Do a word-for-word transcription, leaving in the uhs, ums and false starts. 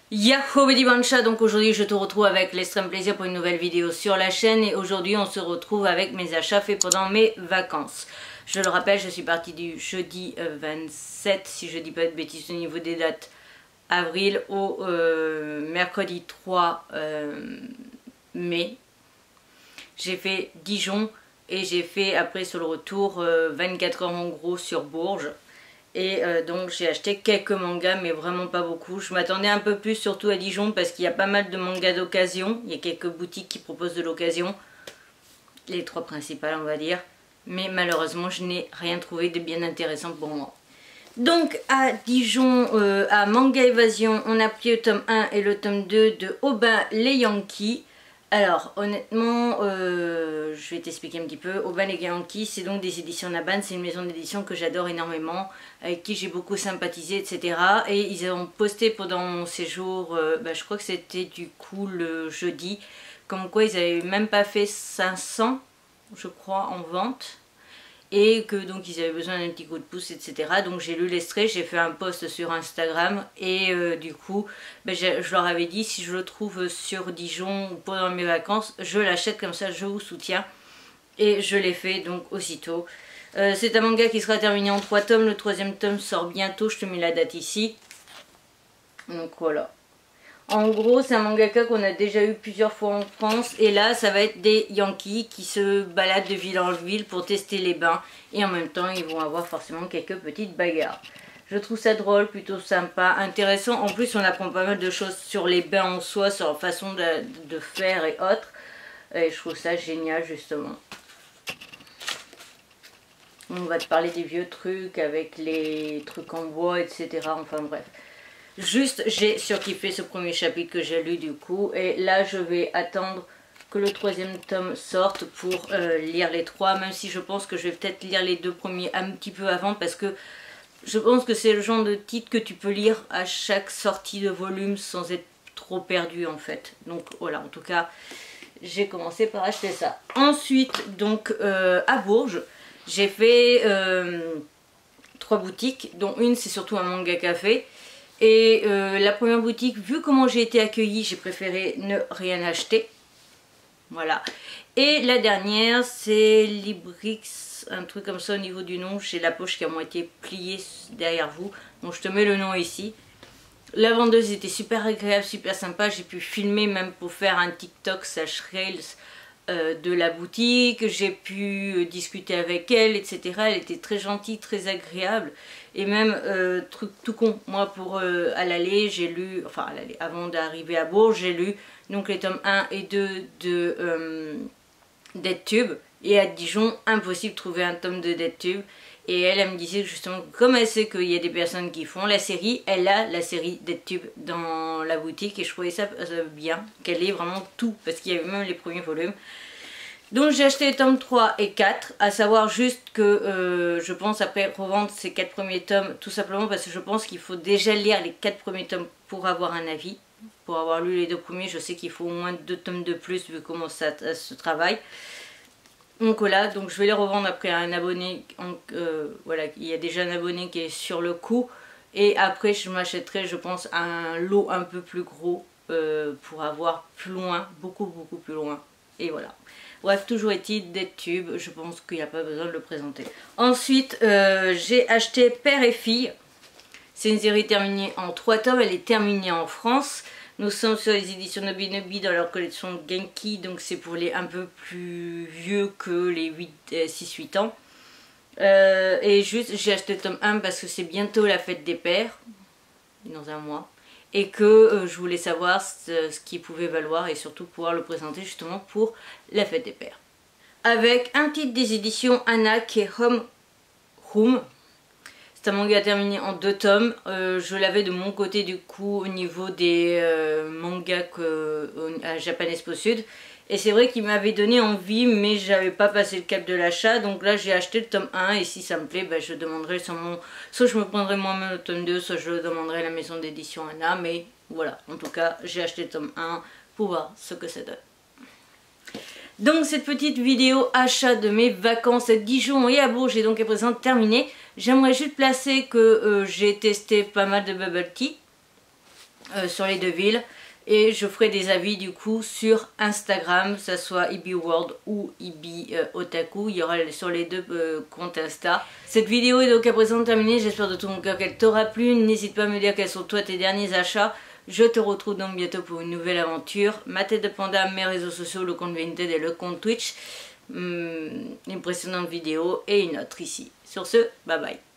Yahoo Bedi Bancha, donc aujourd'hui je te retrouve avec l'extrême plaisir pour une nouvelle vidéo sur la chaîne et aujourd'hui on se retrouve avec mes achats faits pendant mes vacances. Je le rappelle, je suis partie du jeudi vingt-sept, si je dis pas de bêtises au niveau des dates, avril au euh, mercredi trois euh, mai. J'ai fait Dijon et j'ai fait après sur le retour euh, vingt-quatre heures en gros sur Bourges. Et euh, donc j'ai acheté quelques mangas mais vraiment pas beaucoup. Je m'attendais un peu plus surtout à Dijon parce qu'il y a pas mal de mangas d'occasion. Il y a quelques boutiques qui proposent de l'occasion. Les trois principales on va dire. Mais malheureusement je n'ai rien trouvé de bien intéressant pour moi. Donc à Dijon, euh, à Manga Évasion, on a pris le tome un et le tome deux de Aubin les Yankees. Alors honnêtement, euh, je vais t'expliquer un petit peu. Aubin les Yankees, c'est donc des éditions Nabhan, c'est une maison d'édition que j'adore énormément, avec qui j'ai beaucoup sympathisé, et cetera. Et ils ont posté pendant mon séjour, euh, bah, je crois que c'était du coup le jeudi, comme quoi ils avaient même pas fait cinq cents, je crois, en vente. Et que donc ils avaient besoin d'un petit coup de pouce, et cetera. Donc j'ai lu l'extrait, j'ai fait un post sur Instagram et euh, du coup ben, je, je leur avais dit si je le trouve sur Dijon ou pendant mes vacances, je l'achète, comme ça je vous soutiens. Et je l'ai fait donc aussitôt. Euh, c'est un manga qui sera terminé en trois tomes, le troisième tome sort bientôt, je te mets la date ici. Donc voilà. En gros, c'est un mangaka qu'on a déjà eu plusieurs fois en France. Et là, ça va être des Yankees qui se baladent de ville en ville pour tester les bains. Et en même temps, ils vont avoir forcément quelques petites bagarres. Je trouve ça drôle, plutôt sympa, intéressant. En plus, on apprend pas mal de choses sur les bains en soi, sur leur façon de, de faire et autres. Et je trouve ça génial, justement. On va te parler des vieux trucs avec les trucs en bois, et cetera. Enfin bref. Juste, j'ai surkiffé ce premier chapitre que j'ai lu du coup. Et là, je vais attendre que le troisième tome sorte pour euh, lire les trois. Même si je pense que je vais peut-être lire les deux premiers un petit peu avant. Parce que je pense que c'est le genre de titre que tu peux lire à chaque sortie de volume sans être trop perdu en fait. Donc voilà, en tout cas, j'ai commencé par acheter ça. Ensuite, donc euh, à Bourges, j'ai fait euh, trois boutiques. Dont une, c'est surtout un manga café. Et euh, la première boutique, vu comment j'ai été accueillie, j'ai préféré ne rien acheter. Voilà. Et la dernière, c'est Librix, un truc comme ça au niveau du nom. J'ai la poche qui a moitié pliée derrière vous. Donc je te mets le nom ici. La vendeuse était super agréable, super sympa. J'ai pu filmer même pour faire un TikTok slash Reels euh, de la boutique. J'ai pu euh, discuter avec elle, et cetera. Elle était très gentille, très agréable. Et même, euh, truc tout con, moi pour euh, à l'aller, j'ai lu, enfin à l'aller, avant d'arriver à Bourges, j'ai lu donc les tomes un et deux de euh, DeadTube. Et à Dijon, impossible de trouver un tome de DeadTube. Et elle, elle me disait justement, comme elle sait qu'il y a des personnes qui font la série, elle a la série DeadTube dans la boutique. Et je trouvais ça euh, bien, qu'elle ait vraiment tout, parce qu'il y avait même les premiers volumes. Donc j'ai acheté les tomes trois et quatre, à savoir juste que euh, je pense après revendre ces quatre premiers tomes, tout simplement parce que je pense qu'il faut déjà lire les quatre premiers tomes pour avoir un avis. Pour avoir lu les deux premiers, je sais qu'il faut au moins deux tomes de plus vu comment ça, ça se travaille. Donc voilà, donc je vais les revendre après à un abonné, en, euh, voilà, il y a déjà un abonné qui est sur le coup. Et après je m'achèterai je pense un lot un peu plus gros euh, pour avoir plus loin, beaucoup beaucoup plus loin. Et voilà. Bref, toujours est-il DeadTube, je pense qu'il n'y a pas besoin de le présenter. Ensuite, euh, j'ai acheté Père et Fille. C'est une série terminée en trois tomes, elle est terminée en France. Nous sommes sur les éditions Nobi Nobi dans leur collection Genki, donc c'est pour les un peu plus vieux que les six huit ans. Euh, et juste, j'ai acheté le tome un parce que c'est bientôt la fête des pères, dans un mois. Et que euh, je voulais savoir ce, ce qu'il pouvait valoir et surtout pouvoir le présenter justement pour la fête des pères. Avec un titre des éditions Anna qui est Home Room. C'est un manga terminé en deux tomes. Euh, je l'avais de mon côté du coup au niveau des euh, mangas que, euh, à Japan Expo Sud. Et c'est vrai qu'il m'avait donné envie mais j'avais pas passé le cap de l'achat. Donc là j'ai acheté le tome un et si ça me plaît bah, je demanderai sur mon... Soit je me prendrai moi-même le tome deux, soit je le demanderai à la maison d'édition Anna. Mais voilà, en tout cas j'ai acheté le tome un pour voir ce que ça donne. Donc cette petite vidéo achat de mes vacances à Dijon et à Bourges est donc à présent terminée. J'aimerais juste placer que euh, j'ai testé pas mal de bubble tea. euh, sur les deux villes. Et je ferai des avis du coup sur Instagram, que ce soit Ibi World ou Ibi euh, Otaku. Il y aura sur les deux euh, comptes Insta. Cette vidéo est donc à présent terminée. J'espère de tout mon cœur qu'elle t'aura plu. N'hésite pas à me dire quels sont toi tes derniers achats. Je te retrouve donc bientôt pour une nouvelle aventure. Ma tête de panda, mes réseaux sociaux, le compte Vinted et le compte Twitch. Hum, une précédente vidéo et une autre ici. Sur ce, bye bye.